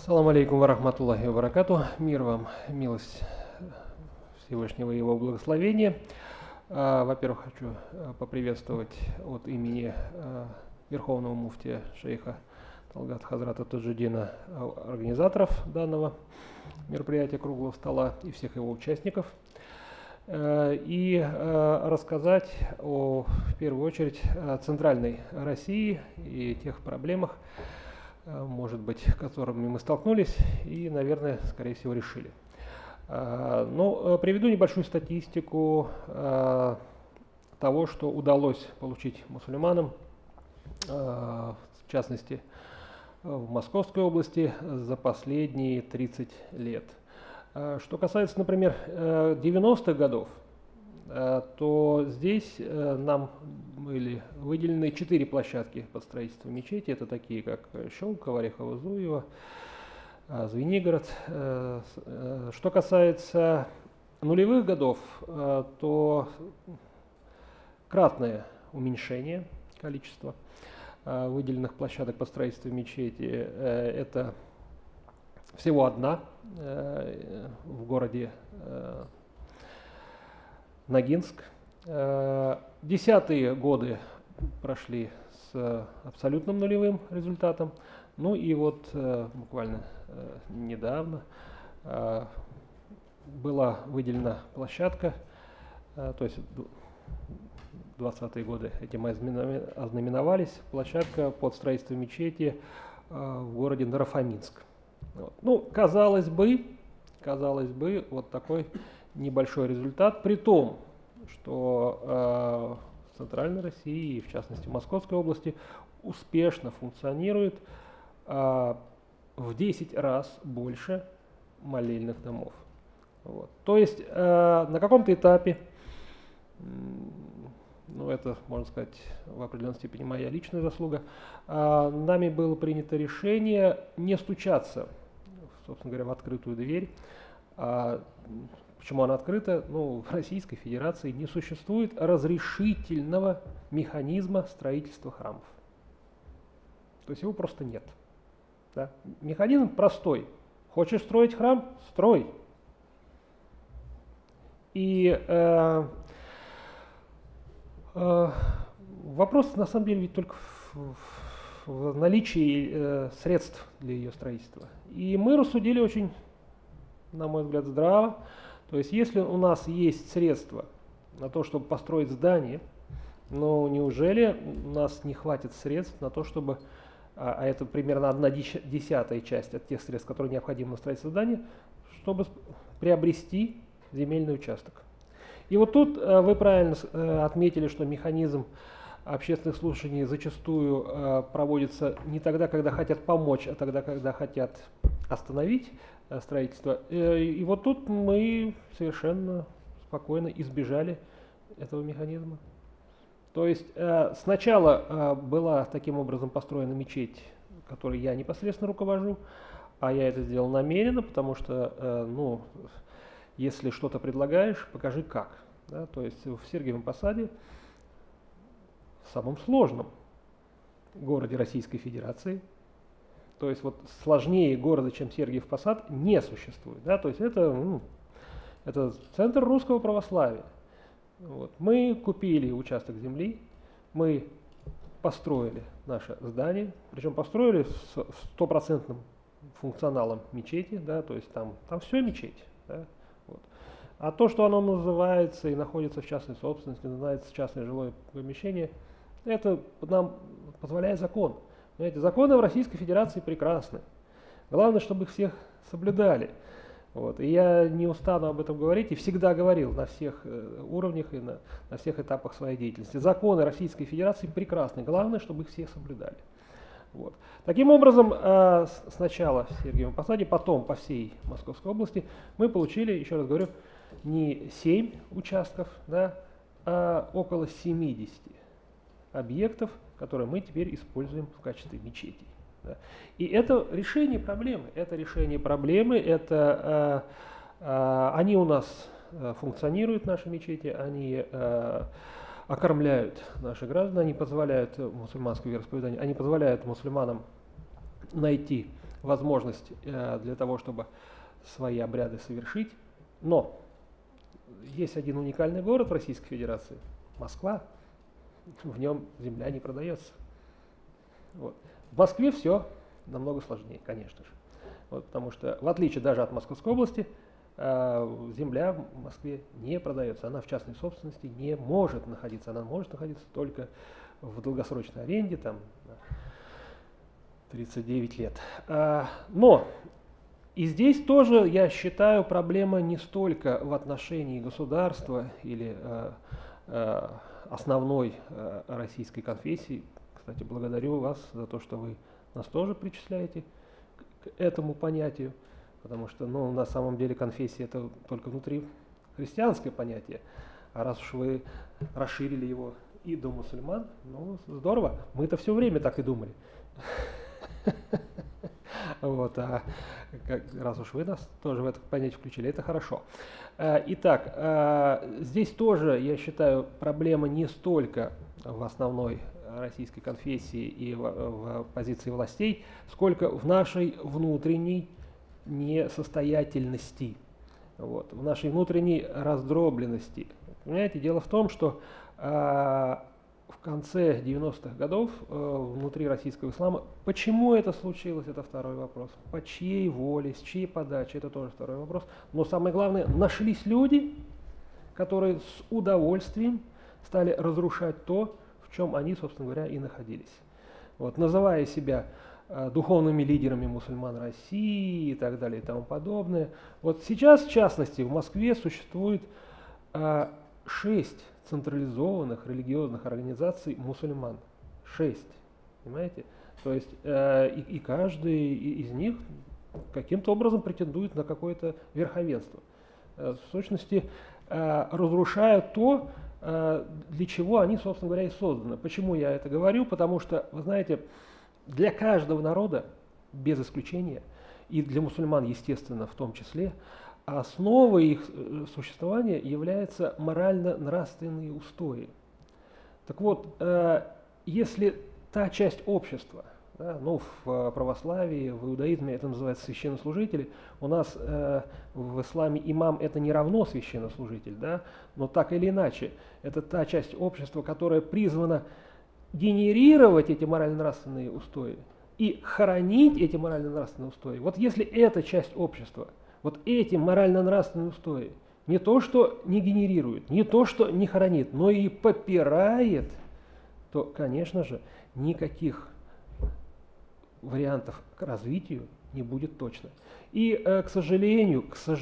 Ассаламу алейкум ва рахматуллахи ва баракату. Мир вам, милость Всевышнего и его благословения. Во-первых, хочу поприветствовать от имени Верховного муфтия шейха Талгат Хазрата Таджуддина организаторов данного мероприятия круглого стола и всех его участников. И рассказать в первую очередь о центральной России и тех проблемах, может быть, с которыми мы столкнулись и, наверное, скорее всего, решили. Но приведу небольшую статистику того, что удалось получить мусульманам, в частности, в Московской области за последние 30 лет. Что касается, например, 90-х годов, то здесь нам были выделены 4 площадки под строительство мечети. Это такие, как Щелково, Орехово-Зуево, Звенигород. Что касается нулевых годов, то кратное уменьшение количества выделенных площадок под строительство мечети. Это всего одна в городе Ногинск. Десятые годы прошли с абсолютным нулевым результатом. Ну и вот буквально недавно была выделена площадка, то есть 20-е годы этим ознаменовались, площадка под строительство мечети в городе Наро-Фоминск. Вот. Ну, казалось бы, вот такой небольшой результат, при том, что в Центральной России и в частности в Московской области успешно функционирует в 10 раз больше молельных домов. Вот. То есть на каком-то этапе, ну это, можно сказать, в определенной степени моя личная заслуга, нами было принято решение не стучаться, собственно говоря, в открытую дверь. Почему она открыта? Ну, в Российской Федерации не существует разрешительного механизма строительства храмов. То есть его просто нет. Да? Механизм простой. Хочешь строить храм? Строй. И вопрос на самом деле ведь только в наличии средств для ее строительства. И мы рассудили очень, на мой взгляд, здраво. То есть если у нас есть средства на то, чтобы построить здание, но неужели у нас не хватит средств на то, чтобы, а это примерно 1/10 часть от тех средств, которые необходимы на строительство здания, чтобы приобрести земельный участок. И вот тут вы правильно отметили, что механизм общественных слушаний зачастую проводится не тогда, когда хотят помочь, а тогда, когда хотят остановить строительство. И вот тут мы совершенно спокойно избежали этого механизма. То есть сначала была таким образом построена мечеть, которой я непосредственно руковожу, а я это сделал намеренно, потому что, ну, если что-то предлагаешь, покажи как. Да? То есть в Сергиевом Посаде, в самом сложном городе Российской Федерации, то есть вот сложнее города, чем Сергиев Посад, не существует. Да? То есть это центр русского православия. Вот. Мы купили участок земли, мы построили наше здание, причем построили с стопроцентным функционалом мечети, да? То есть там все мечеть. Да? Вот. А то, что оно называется и находится в частной собственности, называется частное жилое помещение, это нам позволяет закон. Знаете, законы в Российской Федерации прекрасны. Главное, чтобы их всех соблюдали. Вот. И я не устану об этом говорить и всегда говорил на всех уровнях и на всех этапах своей деятельности. Законы Российской Федерации прекрасны. Главное, чтобы их все соблюдали. Вот. Таким образом, сначала в Сергиевом Посаде, потом по всей Московской области мы получили, еще раз говорю, не 7 участков, да, а около 70 объектов, которые мы теперь используем в качестве мечетей. Да. И это решение проблемы. Они у нас функционируют, наши мечети, они окормляют наших граждан, они позволяют мусульманскому вероисповеданию, они позволяют мусульманам найти возможность для того, чтобы свои обряды совершить. Но есть один уникальный город в Российской Федерации – Москва. В нем земля не продается. Вот. В Москве все намного сложнее, конечно же. Вот, потому что, в отличие даже от Московской области, земля в Москве не продается. Она в частной собственности не может находиться. Она может находиться только в долгосрочной аренде, там, 39 лет. Но и здесь тоже, я считаю, проблема не столько в отношении государства или основной российской конфессии. Кстати, благодарю вас за то, что вы нас тоже причисляете к этому понятию, потому что, ну, на самом деле конфессия это только внутри христианское понятие, а раз уж вы расширили его и до мусульман, ну, здорово, мы-то все время так и думали. Вот, раз уж вы нас тоже в это понятие включили, это хорошо. Итак, здесь тоже, я считаю, проблема не столько в основной российской конфессии и в позиции властей, сколько в нашей внутренней несостоятельности, вот, в нашей внутренней раздробленности. Понимаете, дело в том, что в конце 90-х годов внутри российского ислама, почему это случилось, это второй вопрос. По чьей воле, с чьей подачи, это тоже второй вопрос. Но самое главное, нашлись люди, которые с удовольствием стали разрушать то, в чем они, собственно говоря, и находились. Вот, называя себя духовными лидерами мусульман России и так далее и тому подобное. Вот сейчас, в частности, в Москве существует 6 централизованных религиозных организаций мусульман. 6. Понимаете? То есть и каждый из них каким-то образом претендует на какое-то верховенство. В сущности, разрушая то, для чего они, собственно говоря, и созданы. Почему я это говорю? Потому что, вы знаете, для каждого народа, без исключения, и для мусульман, естественно, в том числе, основой их существования являются морально-нравственные устои. Так вот, если та часть общества, да, ну, в православии, в иудаизме это называется священнослужители, у нас в исламе имам это не равно священнослужитель, да, но так или иначе, это та часть общества, которая призвана генерировать эти морально-нравственные устои и хоронить эти морально-нравственные устои. Вот если эта часть общества вот эти морально-нравственные устои не то что не генерирует, не то что не хоронит, но и попирает, то, конечно же, никаких вариантов к развитию не будет точно. И, к сожалению,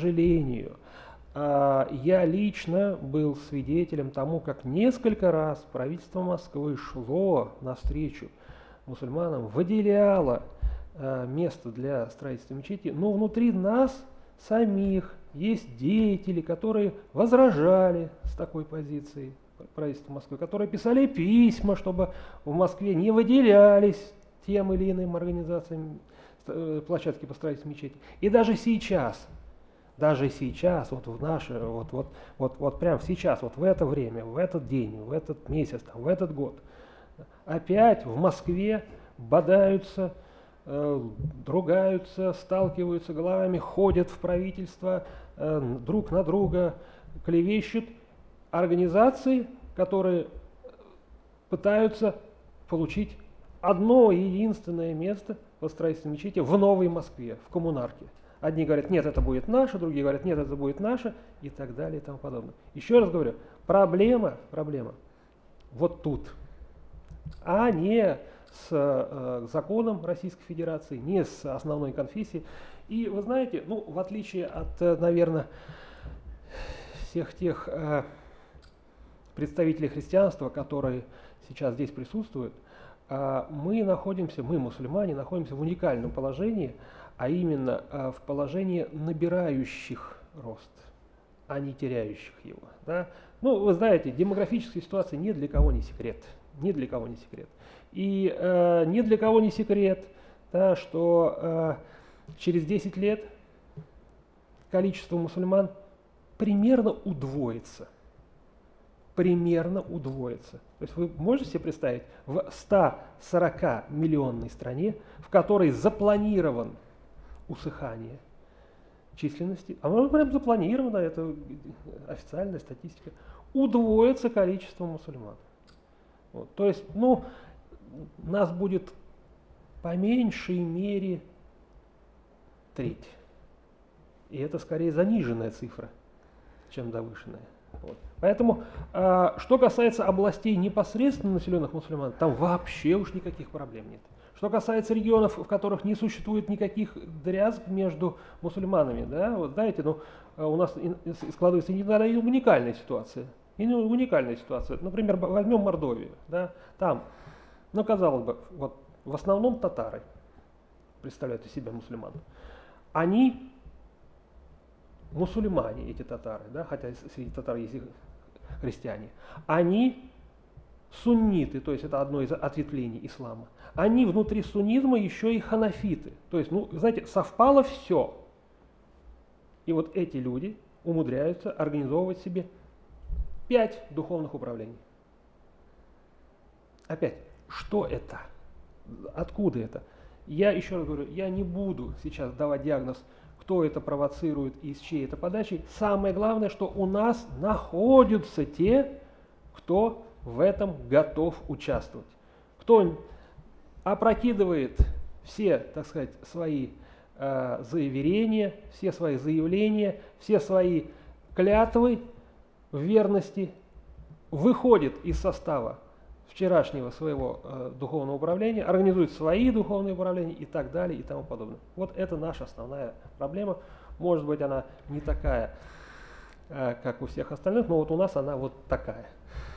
я лично был свидетелем тому, как несколько раз правительство Москвы шло навстречу мусульманам, выделяло место для строительства мечети, но внутри нас самих есть деятели, которые возражали с такой позицией правительства Москвы, которые писали письма, чтобы в Москве не выделялись тем или иным организациям площадки по строительству мечети. И даже сейчас, вот в наше, вот прямо сейчас, вот в это время, в этот день, в этот месяц, там, в этот год, опять в Москве бодаются, ругаются, сталкиваются головами, ходят в правительство, друг на друга клевещут организации, которые пытаются получить одно единственное место по строительству мечети в Новой Москве, в коммунарке. Одни говорят, нет, это будет наше, другие говорят, нет, это будет наше, и так далее, и тому подобное. Еще раз говорю, проблема вот тут, а не с законом Российской Федерации, не с основной конфессией. И вы знаете, ну, в отличие от, наверное, всех тех представителей христианства, которые сейчас здесь присутствуют, мы, мусульмане, находимся в уникальном положении, а именно в положении набирающих рост, а не теряющих его. Да? Ну, вы знаете, демографическая ситуация ни для кого не секрет. Ни для кого не секрет. И ни для кого не секрет, да, что через 10 лет количество мусульман примерно удвоится. Примерно удвоится. То есть вы можете себе представить, в 140-миллионной стране, в которой запланирован усыхания численности, а оно прям запланировано, это официальная статистика, удвоится количество мусульман. Вот, то есть, ну, нас будет по меньшей мере треть. И это скорее заниженная цифра, чем завышенная. Вот. Поэтому, что касается областей непосредственно населенных мусульман, там вообще уж никаких проблем нет. Что касается регионов, в которых не существует никаких дрязг между мусульманами, да, вот знаете, ну, у нас складывается иногда и уникальная ситуация. Например, возьмем Мордовию, да, там, ну, казалось бы, вот в основном татары представляют из себя мусульман. Они мусульмане, эти татары, да, хотя среди татар есть и христиане. Они сунниты, то есть это одно из ответвлений ислама. Они внутри суннизма еще и ханафиты. То есть, ну, знаете, совпало все. И вот эти люди умудряются организовывать себе 5 духовных управлений. Опять, что это? Откуда это? Я еще раз говорю, я не буду сейчас давать диагноз, кто это провоцирует и с чьей это подачей. Самое главное, что у нас находятся те, кто в этом готов участвовать. Кто опрокидывает все, так сказать, свои заверения, все свои заявления, все свои клятвы в верности, выходит из состава вчерашнего своего духовного управления, организует свои духовные управления и так далее и тому подобное. Вот это наша основная проблема. Может быть, она не такая, как у всех остальных, но вот у нас она вот такая.